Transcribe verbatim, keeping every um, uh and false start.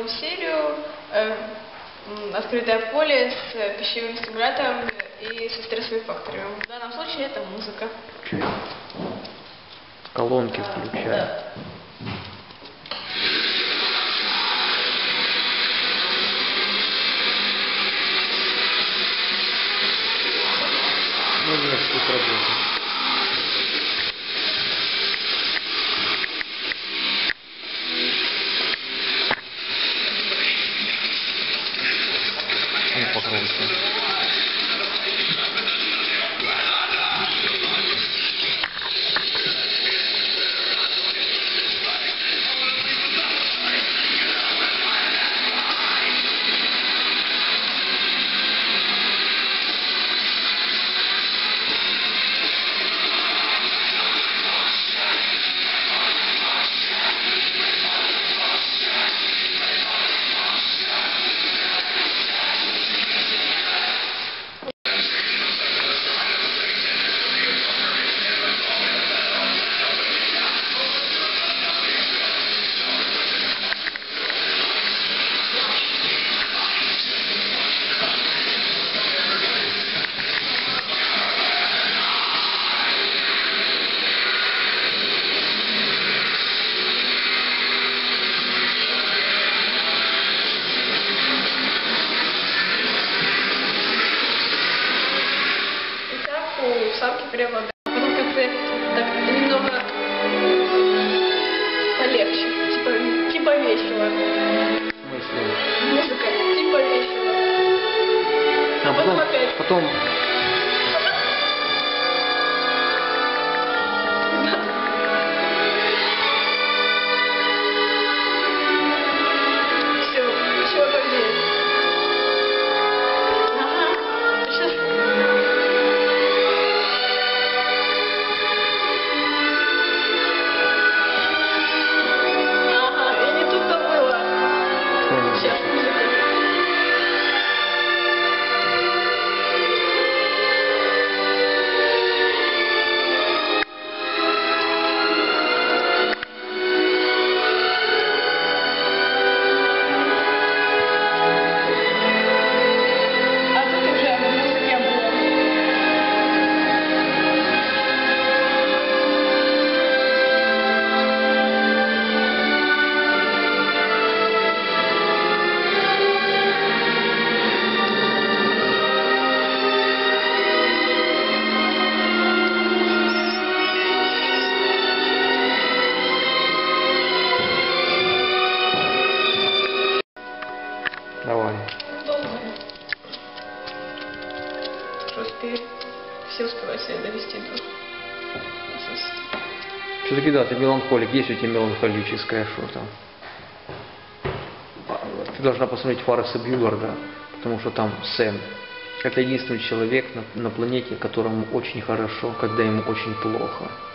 новую серию э, «Открытое поле» с пищевым стимулятором и со стрессовыми факторами. В данном случае это музыка. Колонки А, включаю. да. Ну нет, тут работает. Ну, погромче. Самки преобладают. Потом как-то так немного полегче. Типа, типа весело. В смысле? Музыка, типа весело. А потом, потом опять. Потом... Все, все обалдеть. Ага. Сейчас. Давай. Долго. Что успею? Все успевают себя довести до... Все-таки да, ты меланхолик. Есть у тебя меланхолическое что-то. Ты должна посмотреть Фарреса Бьюларда, потому что там Сэм. Это единственный человек на, на планете, которому очень хорошо, когда ему очень плохо.